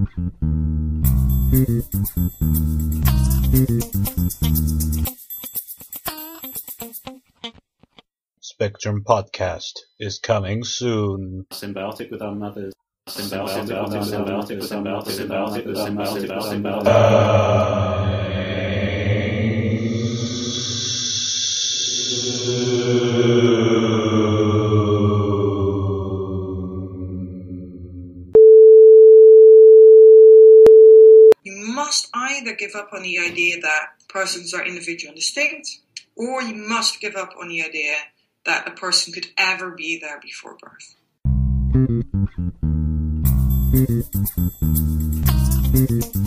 Spectrum Podcast is coming soon. Symbiotic with our mothers. Symbiotic with our mothers. You must either give up on the idea that persons are individual and distinct, or you must give up on the idea that a person could ever be there before birth.